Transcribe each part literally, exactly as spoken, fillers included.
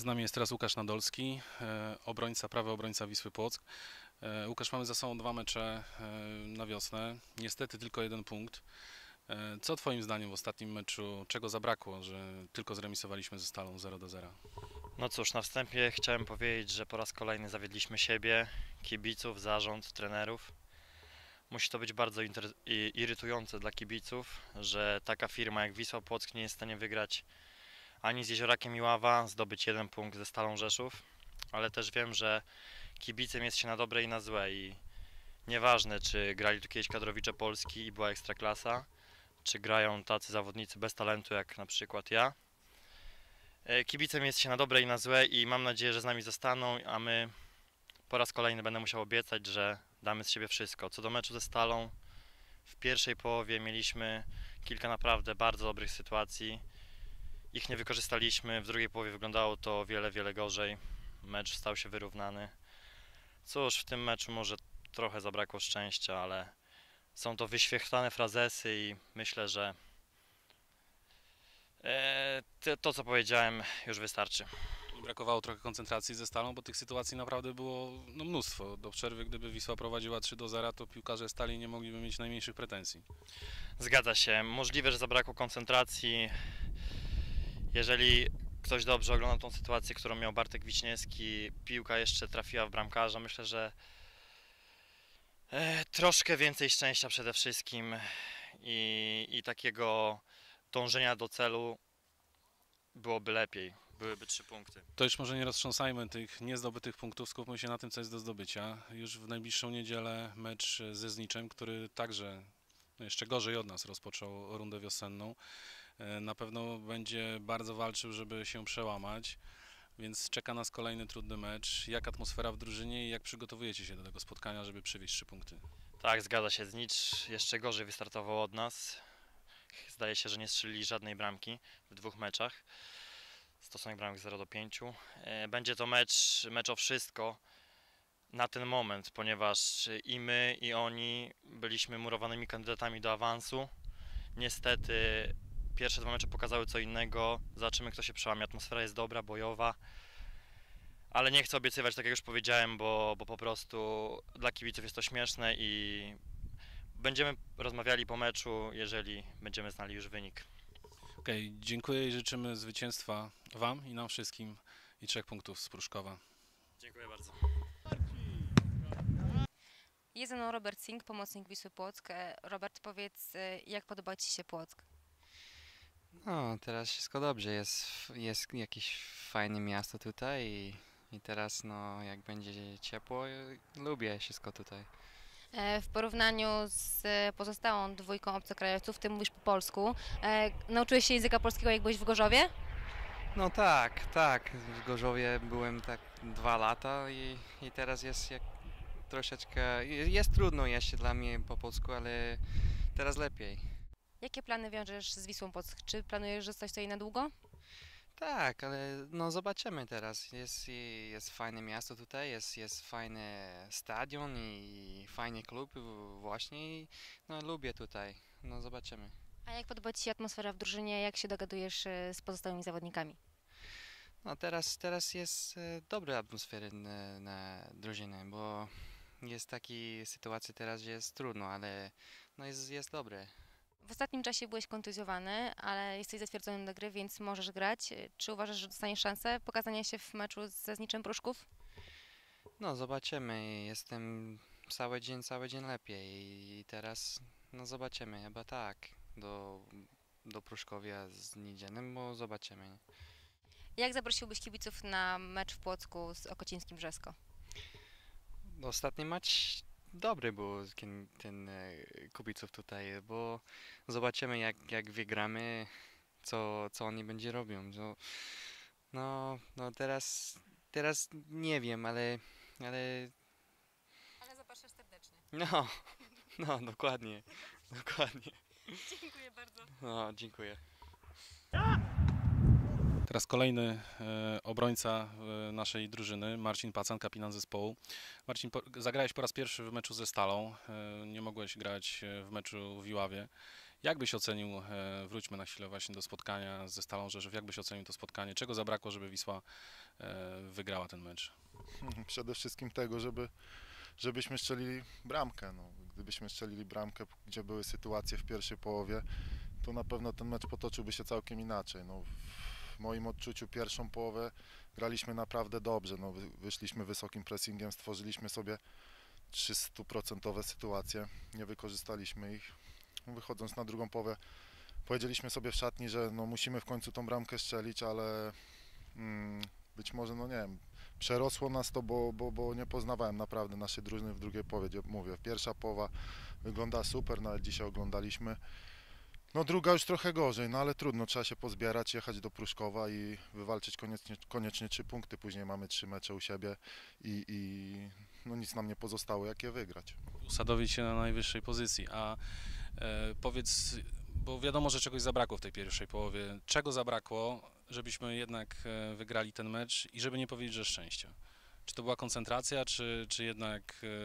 Z nami jest teraz Łukasz Nadolski, e, obrońca, prawy obrońca Wisły Płock. E, Łukasz, mamy za sobą dwa mecze e, na wiosnę, niestety tylko jeden punkt. E, Co Twoim zdaniem w ostatnim meczu, czego zabrakło, że tylko zremisowaliśmy ze Stalą zero do zera? No cóż, na wstępie chciałem powiedzieć, że po raz kolejny zawiedliśmy siebie, kibiców, zarząd, trenerów. Musi to być bardzo inter- i- irytujące dla kibiców, że taka firma jak Wisła Płock nie jest w stanie wygrać ani z Jeziorakiem Iława, zdobyć jeden punkt ze Stalą Rzeszów, ale też wiem, że kibicem jest się na dobre i na złe i nieważne, czy grali tu kiedyś kadrowicze Polski i była ekstraklasa, czy grają tacy zawodnicy bez talentu jak na przykład ja. E, Kibicem jest się na dobre i na złe i mam nadzieję, że z nami zostaną, a my po raz kolejny będę musiał obiecać, że damy z siebie wszystko. Co do meczu ze Stalą, w pierwszej połowie mieliśmy kilka naprawdę bardzo dobrych sytuacji. Ich nie wykorzystaliśmy, w drugiej połowie wyglądało to o wiele, wiele gorzej. Mecz stał się wyrównany. Cóż, w tym meczu może trochę zabrakło szczęścia, ale są to wyświechtane frazesy i myślę, że e, to, to co powiedziałem już wystarczy. Brakowało trochę koncentracji ze Stalą, bo tych sytuacji naprawdę było no, mnóstwo. Do przerwy, gdyby Wisła prowadziła trzy do zera, to piłkarze Stali nie mogliby mieć najmniejszych pretensji. Zgadza się, możliwe, że zabrakło koncentracji. Jeżeli ktoś dobrze oglądał tą sytuację, którą miał Bartek Wiśniewski, piłka jeszcze trafiła w bramkarza, myślę, że e, troszkę więcej szczęścia przede wszystkim i, i takiego dążenia do celu byłoby lepiej, byłyby trzy punkty. To już może nie roztrząsajmy tych niezdobytych punktów, skupmy się na tym, co jest do zdobycia. Już w najbliższą niedzielę mecz ze Zniczem, który także no jeszcze gorzej od nas rozpoczął rundę wiosenną. E, Na pewno będzie bardzo walczył, żeby się przełamać, więc czeka nas kolejny trudny mecz. Jak atmosfera w drużynie i jak przygotowujecie się do tego spotkania, żeby przywieźć trzy punkty? Tak, zgadza się, Znicz jeszcze gorzej wystartował od nas. Zdaje się, że nie strzelili żadnej bramki w dwóch meczach. Stosunek bramek zero do pięciu. E, Będzie to mecz, mecz o wszystko na ten moment, ponieważ i my, i oni byliśmy murowanymi kandydatami do awansu. Niestety pierwsze dwa mecze pokazały co innego. Zobaczymy, kto się przełamie. Atmosfera jest dobra, bojowa, ale nie chcę obiecywać, tak jak już powiedziałem, bo, bo po prostu dla kibiców jest to śmieszne i będziemy rozmawiali po meczu, jeżeli będziemy znali już wynik. Okej, dziękuję i życzymy zwycięstwa Wam i nam wszystkim i trzech punktów z Pruszkowa. Dziękuję bardzo. Jest ze mną Robert Sink, pomocnik Wisły Płock. E, Robert, powiedz, e, jak podoba Ci się Płock? No, teraz wszystko dobrze. Jest, jest jakieś fajne miasto tutaj i, i teraz, no, jak będzie ciepło, y, lubię wszystko tutaj. E, W porównaniu z e, pozostałą dwójką obcokrajowców, Ty mówisz po polsku. E, Nauczyłeś się języka polskiego, jak byłeś w Gorzowie? No tak, tak. W Gorzowie byłem tak dwa lata i, i teraz jest jak troszeczkę, jest trudno jeszcze dla mnie po polsku, ale teraz lepiej. Jakie plany wiążesz z Wisłą Płock? Czy planujesz zostać tutaj na długo? Tak, ale no zobaczymy teraz. Jest, i- jest fajne miasto tutaj, jest, jest fajny stadion i fajny klub właśnie i no lubię tutaj. No zobaczymy. A jak podoba Ci się atmosfera w drużynie? Jak się dogadujesz e, z pozostałymi zawodnikami? No teraz, teraz jest e, dobra atmosfera na, na drużynę, bo jest taki sytuacja teraz, że jest trudno, ale no jest, jest dobre. W ostatnim czasie byłeś kontuzjowany, ale jesteś zatwierdzony do gry, więc możesz grać. E, Czy uważasz, że dostaniesz szansę pokazania się w meczu ze Zniczem Pruszków? No zobaczymy, jestem cały dzień, cały dzień lepiej i teraz no zobaczymy, chyba tak, do, do Pruszkowia z Nidzienem, bo zobaczymy. Jak zaprosiłbyś kibiców na mecz w Płocku z Okocińskim Brzesko? Ostatni mecz dobry był ten, ten e, kibiców tutaj, bo zobaczymy jak, jak wygramy, co, co oni będzie robią. No, no, no teraz, teraz nie wiem, ale, ale Ale zapraszasz serdecznie. no, no dokładnie, dokładnie. Dziękuję bardzo. No, dziękuję. Teraz kolejny e, obrońca e, naszej drużyny, Marcin Pacan, kapitan zespołu. Marcin, po, zagrałeś po raz pierwszy w meczu ze Stalą, e, nie mogłeś grać e, w meczu w Iławie. Jak byś ocenił, e, wróćmy na chwilę właśnie do spotkania ze Stalą Rzeszów, jak byś ocenił to spotkanie? Czego zabrakło, żeby Wisła e, wygrała ten mecz? Przede wszystkim tego, żeby, żebyśmy strzelili bramkę. No, gdybyśmy strzelili bramkę, gdzie były sytuacje w pierwszej połowie, to na pewno ten mecz potoczyłby się całkiem inaczej. No, w moim odczuciu pierwszą połowę graliśmy naprawdę dobrze. No, wy- wyszliśmy wysokim pressingiem, stworzyliśmy sobie trzystuprocentowe sytuacje, nie wykorzystaliśmy ich. Wychodząc na drugą połowę, powiedzieliśmy sobie w szatni, że no, musimy w końcu tą bramkę strzelić, ale mm, być może, no nie wiem, przerosło nas to, bo, bo, bo nie poznawałem naprawdę naszej drużyny w drugiej połowie, gdzie mówię, pierwsza połowa wygląda super, nawet dzisiaj oglądaliśmy. No druga już trochę gorzej, no ale trudno, trzeba się pozbierać, jechać do Pruszkowa i wywalczyć koniecznie, koniecznie trzy punkty, później mamy trzy mecze u siebie i, i no nic nam nie pozostało, jak je wygrać. Usadowić się na najwyższej pozycji, a e, powiedz, bo wiadomo, że czegoś zabrakło w tej pierwszej połowie. Czego zabrakło, żebyśmy jednak e, wygrali ten mecz i żeby nie powiedzieć, że szczęścia? Czy to była koncentracja, czy, czy jednak, e,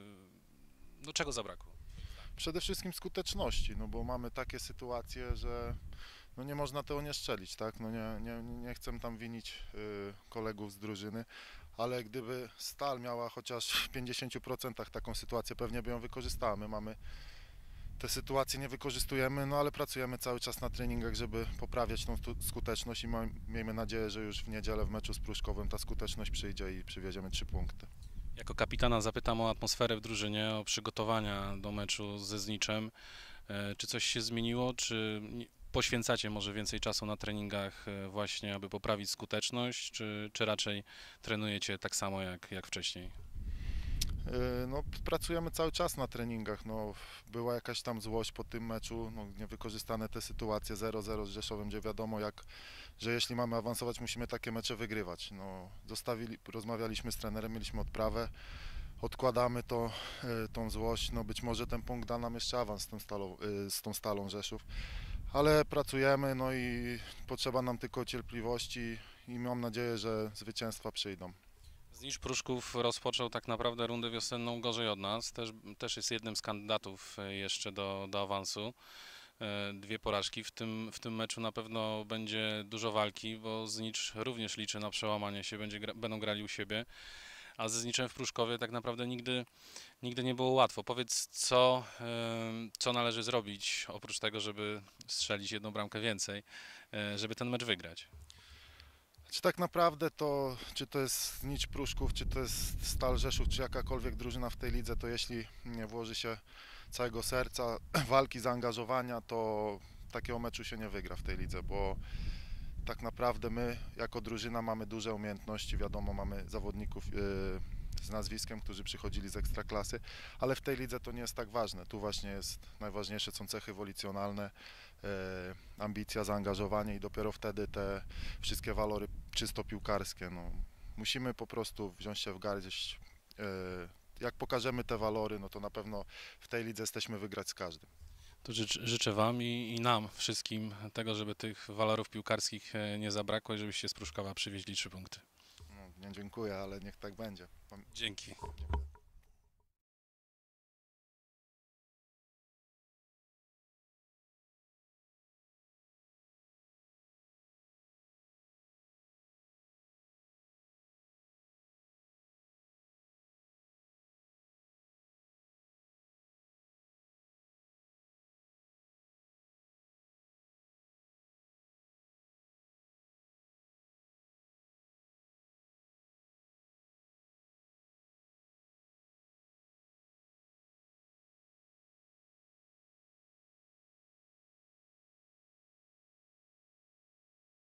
no czego zabrakło? Przede wszystkim skuteczności, no bo mamy takie sytuacje, że no nie można tego nie strzelić, tak? No nie, nie, nie chcę tam winić y, kolegów z drużyny, ale gdyby Stal miała chociaż w pięćdziesięciu procentach taką sytuację, pewnie by ją wykorzystała. My mamy te sytuacje, nie wykorzystujemy, no ale pracujemy cały czas na treningach, żeby poprawiać tą stu- skuteczność i ma- miejmy nadzieję, że już w niedzielę w meczu z Pruszkowem ta skuteczność przyjdzie i przywieziemy trzy punkty. Jako kapitana zapytam o atmosferę w drużynie, o przygotowania do meczu ze Zniczem. E, Czy coś się zmieniło, czy nie- poświęcacie może więcej czasu na treningach e, właśnie, aby poprawić skuteczność, czy, czy raczej trenujecie tak samo jak, jak wcześniej? Yy, No, p- pracujemy cały czas na treningach. No, była jakaś tam złość po tym meczu, no, niewykorzystane te sytuacje zero zero z Rzeszowem, gdzie wiadomo, jak, że jeśli mamy awansować, musimy takie mecze wygrywać. No, zostawili, rozmawialiśmy z trenerem, mieliśmy odprawę, odkładamy to, yy, tą złość. No, być może ten punkt da nam jeszcze awans z tą stalą, yy, z tą stalą Rzeszów, ale pracujemy, no i potrzeba nam tylko cierpliwości i mam nadzieję, że zwycięstwa przyjdą. Znicz Pruszków rozpoczął tak naprawdę rundę wiosenną gorzej od nas. Też, też jest jednym z kandydatów e, jeszcze do, do awansu. E, Dwie porażki. W tym, w tym meczu na pewno będzie dużo walki, bo Znicz również liczy na przełamanie się, będzie, gra- będą grali u siebie. A ze Zniczem w Pruszkowie tak naprawdę nigdy, nigdy nie było łatwo. Powiedz, co, em, co należy zrobić, oprócz tego, żeby strzelić jedną bramkę więcej, e, żeby ten mecz wygrać. Czy tak naprawdę to, czy to jest Znicz Pruszków, czy to jest Stal Rzeszów, czy jakakolwiek drużyna w tej lidze, to jeśli nie włoży się całego serca, walki, zaangażowania, to takiego meczu się nie wygra w tej lidze, bo tak naprawdę my jako drużyna mamy duże umiejętności, wiadomo, mamy zawodników yy, z nazwiskiem, którzy przychodzili z ekstraklasy, ale w tej lidze to nie jest tak ważne. Tu właśnie jest najważniejsze są cechy wolicjonalne, yy, ambicja, zaangażowanie i dopiero wtedy te wszystkie walory czysto piłkarskie. No, musimy po prostu wziąć się w garść. Yy, jak pokażemy te walory, no to na pewno w tej lidze jesteśmy wygrać z każdym. To życz, życzę Wam i, i nam wszystkim tego, żeby tych walorów piłkarskich e, nie zabrakło i żebyście z Pruszkowa przywieźli trzy punkty. No, nie dziękuję, ale niech tak będzie. Dzięki. Dziękuję.